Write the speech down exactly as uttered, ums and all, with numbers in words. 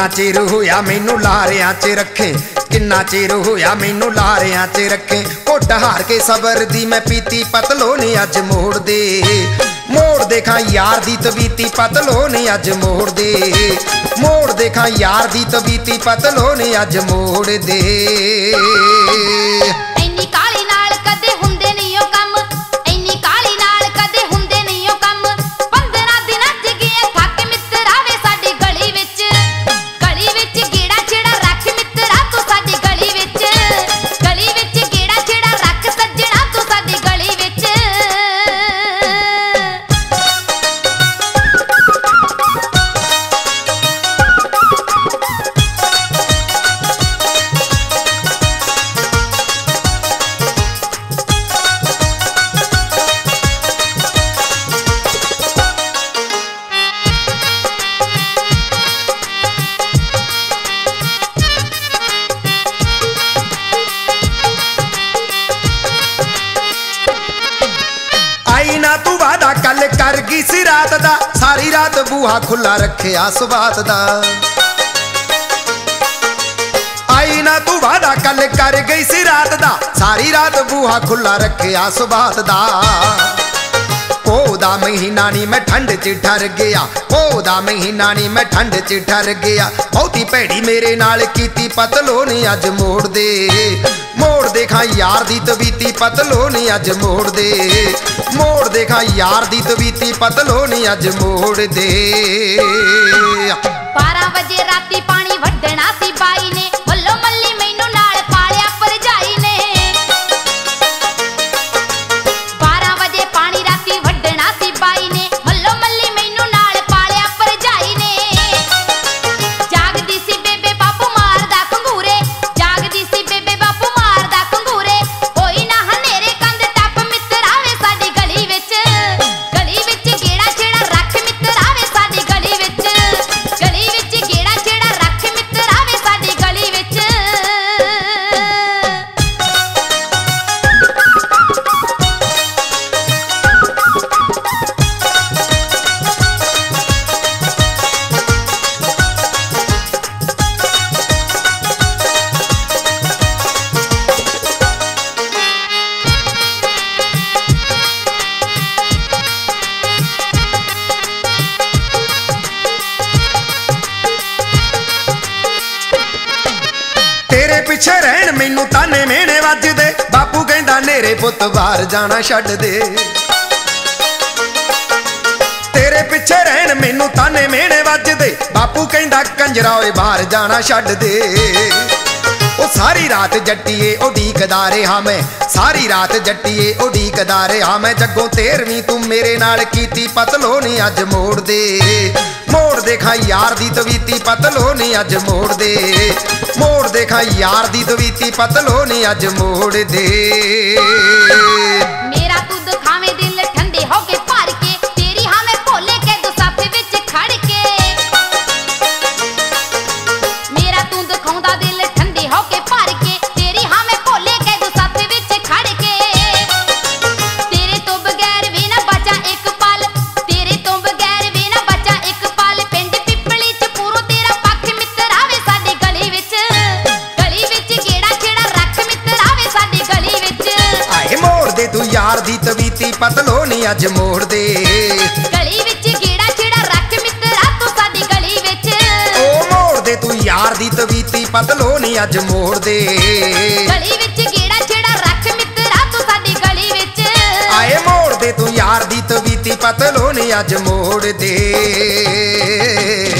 किन्ना चिर होया मैनू लारियां च रखे, किन्ना चिर होया मैनू लारियां च रखे। घुट हार के सबर दी मैं पीती पतलों ने अज मोड़ दे, मोड़ देखा यार दी तवीती पतलों ने अज मोड़ दे, मोड़ देखा यार दी तवीती पतलों ने अज मोड़ दे। कल कर गई सी रात दा, सारी रात बूहा खुला रखिया सुबात दा। आई ना तू वादा कल कर गई सी रात दा, सारी रात बूहा खुला रखिया सुबात दा। पौधा महीना नी मैं ठंड च ठर गया, पौधा महीना नी मैं ठंड च ठर गया। बहुती भैड़ी मेरे नाल कीती पतलों ने अज मोड़ दे, मोड़ देखा यार दी तवीती पतलों ने अज मोड़ दे, मोड़ देखा यार दी तवीती पतलों ने अज मोड़ दे। बारह बजे राती पानी वड्डना सी बाई ने, मल्लो मल्ली मैनू नाल पालिया भरजाई ने। बारह बजे पानी राती वड्डना सी बाई ने, मल्लो मल्ली मैनू नाल पालिया भरजाई ने। जागदी सी बेबे बापू मारदा कंगूरे, जागदी सी बेबे बापू मारदा कंगूरे। होई ना हनेरे कंध टप मित्रा वे साडी गली विच, गली विच गेड़ा छेड़ा रख मित्रा वे साडी गली विच, गली विच गेड़ा छेड़ा रख मित्रा वे साडी गली विच। तेरे पिछे रहन मैनू ताने मेने वजदे, बापू कहंदा नेरे पुत बाहर जाना छड्ड दे। तेरे पिछे रहन मैनू ताने मेने वजदे, बापू कहंदा कंजरा ओए बाहर जाना छड्ड दे। ओ सारी रात जट्टीए उडीकदा रहा मैं, सारी रात जट्टीए उडीकदा रहा मैं। जग्गों तेरवीं तू मेरे नाल कीती पतलों ने अज मोड़ दे, मोड़ देखा यार दी तवीती पतलों ने अज मोड़ दे, मोड़ देखा यार दी तवीती पतलों ने अज मोड़ दे। मेरा तू दिखावे दिल ठंडे होके भर के, तेरी हाँ मैं भोले के दुसाफे विच खड़ के। मेरा तू दिखाउंदा दिल ठंडे होके भर के, तेरी हाँ मैं भोले के दुसाफे विच खड़ के। तेरे तो बगैर भी ना बचा एक पल, तेरे तो बगैर भी ना बचा एक पल। पिंड पिपली च पूरो तेरा पक्ष मित्रा वे साडी गली विच, गली विच गेड़ा छेड़ा रख मित्रा वे साडी गली विच। आए मोड़ दे तू यार दी तवीती पतलों ने अज मोड़ दे, गली विच गेड़ा छेड़ा रख मित्रा तू साडी गली विच। ओ मोड़ दे तू यार दी तवीती पतलों ने अज मोड़ दे, गली विच गेड़ा छेड़ा रख मित्रा तू साडी गली विच। आए मोड़ दे तू यार दी तवीती पतलों ने अज मोड़ दे।